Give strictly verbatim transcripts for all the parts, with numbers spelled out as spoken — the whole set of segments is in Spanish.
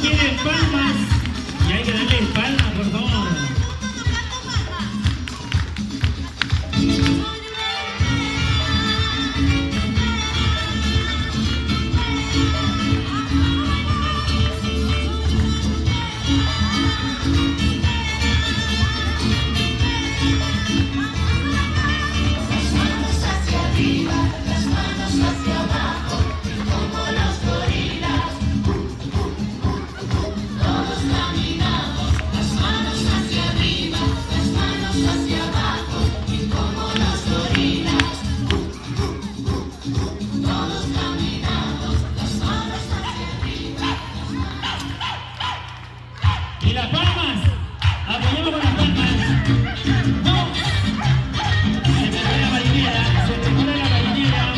quieren palmas y hay que darle palmas, por favor. Y las palmas, apoyemos con las palmas. ¡Vamos! Se me fue la marinera, se me fue la marinera.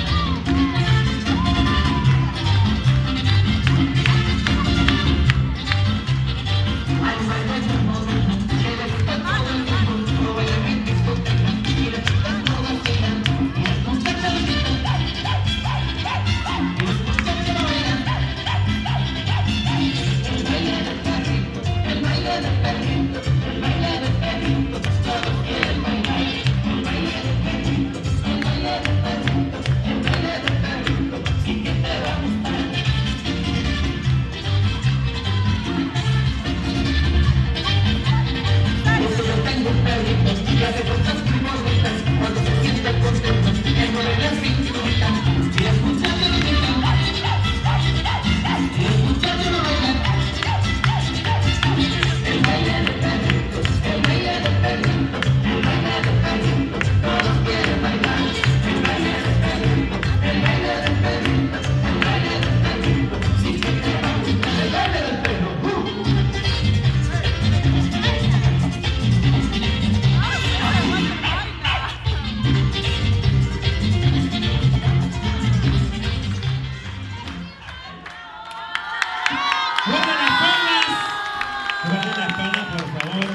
Guarden las palmas, guarden las palmas, por favor.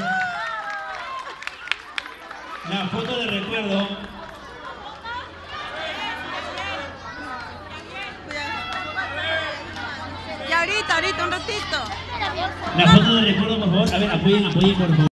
La foto de recuerdo. Y ahorita, ahorita, un ratito. La foto de recuerdo, por favor. A ver, apoyen, apoyen, por favor.